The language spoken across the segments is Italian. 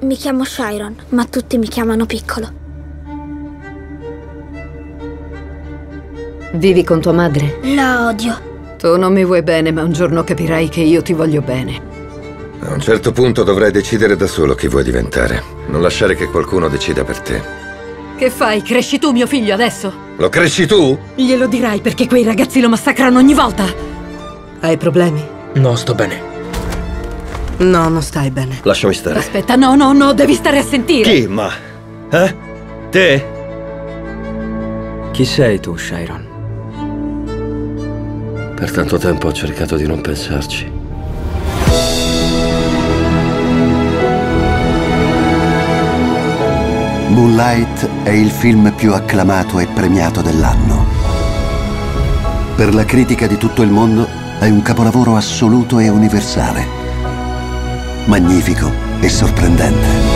mi chiamo Chiron, ma tutti mi chiamano Piccolo. Vivi con tua madre? La odio. Tu non mi vuoi bene, ma un giorno capirai che io ti voglio bene. A un certo punto dovrai decidere da solo chi vuoi diventare. Non lasciare che qualcuno decida per te. Che fai? Cresci tu mio figlio adesso? Lo cresci tu? Glielo dirai perché quei ragazzi lo massacrano ogni volta. Hai problemi? No, sto bene. No, non stai bene. Lasciami stare. Aspetta, no, devi stare a sentire. Chi, ma? Te? Chi sei tu, Chiron? Per tanto tempo ho cercato di non pensarci. Moonlight è il film più acclamato e premiato dell'anno. Per la critica di tutto il mondo è un capolavoro assoluto e universale. Magnifico e sorprendente.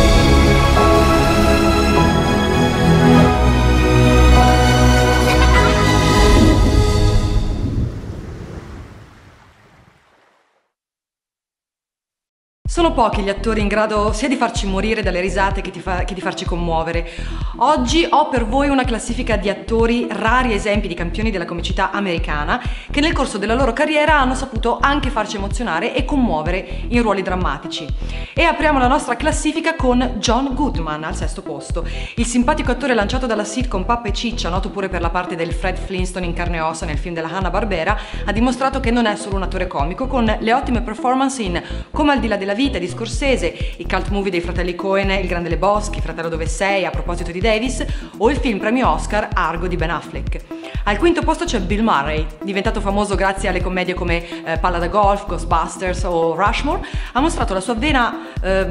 Sono pochi gli attori in grado sia di farci morire dalle risate che di farci commuovere. Oggi ho per voi una classifica di attori, rari esempi di campioni della comicità americana, che nel corso della loro carriera hanno saputo anche farci emozionare e commuovere in ruoli drammatici. E apriamo la nostra classifica con John Goodman al 6° posto. Il simpatico attore lanciato dalla sitcom Pappa e Ciccia, noto pure per la parte del Fred Flintstone in carne e ossa nel film della Hanna-Barbera, ha dimostrato che non è solo un attore comico, con le ottime performance in Come al di là della vita di Scorsese, i cult movie dei fratelli Coen, Il Grande Lebowski, Fratello dove sei, A proposito di Davis, o il film premio Oscar Argo di Ben Affleck. Al 5° posto c'è Bill Murray, diventato famoso grazie alle commedie come Palla da golf, Ghostbusters o Rushmore. Ha mostrato la sua vena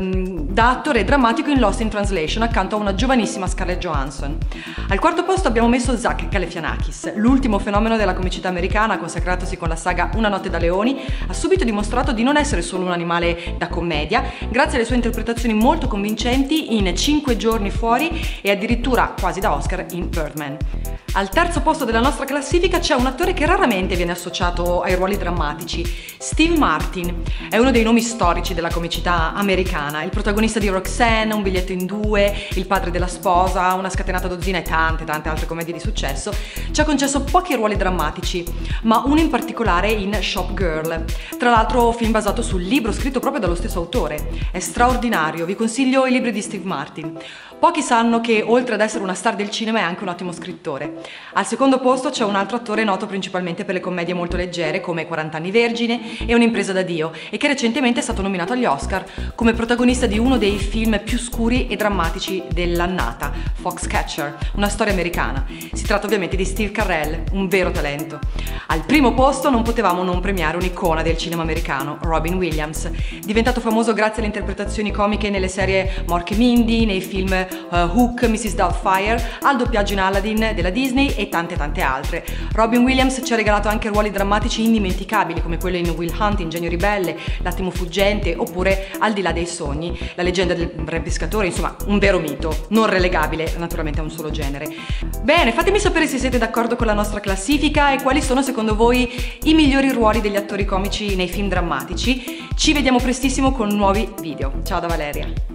da attore drammatico in Lost in Translation accanto a una giovanissima Scarlett Johansson. Al 4° posto abbiamo messo Zach Galifianakis, l'ultimo fenomeno della comicità americana, consacratosi con la saga Una notte da leoni. Ha subito dimostrato di non essere solo un animale da commedia, grazie alle sue interpretazioni molto convincenti in 5 giorni fuori e addirittura quasi da Oscar in Birdman. Al 3° posto della nostra classifica c'è un attore che raramente viene associato ai ruoli drammatici, Steve Martin. È uno dei nomi storici della comicità americana, il protagonista di Roxanne, Un biglietto in due, Il padre della sposa, Una scatenata dozzina e tante altre commedie di successo. Ci ha concesso pochi ruoli drammatici, ma uno in particolare in Shop Girl. Tra l'altro film basato sul libro scritto proprio dallo stesso autore. È straordinario, vi consiglio i libri di Steve Martin. Pochi sanno che oltre ad essere una star del cinema è anche un ottimo scrittore. Al 2° posto c'è un altro attore noto principalmente per le commedie molto leggere come 40 anni vergine e Un'impresa da Dio, e che recentemente è stato nominato agli Oscar come protagonista di uno dei film più scuri e drammatici dell'annata, Foxcatcher, una storia americana. Si tratta ovviamente di Steve Carell, un vero talento. Al 1° posto non potevamo non premiare un'icona del cinema americano, Robin Williams, diventato famoso grazie alle interpretazioni comiche nelle serie Mork e Mindy, nei film Hook, Mrs. Doubtfire, al doppiaggio in Aladdin della Disney e tante altre. Robin Williams ci ha regalato anche ruoli drammatici indimenticabili come quello in Will Hunt, Ingegno ribelle, L'attimo fuggente oppure Al di là dei sogni, La leggenda del re pescatore, insomma un vero mito, non relegabile naturalmente a un solo genere. Bene, fatemi sapere se siete d'accordo con la nostra classifica e quali sono secondo voi i migliori ruoli degli attori comici nei film drammatici. Ci vediamo prestissimo con nuovi video. Ciao da Valeria!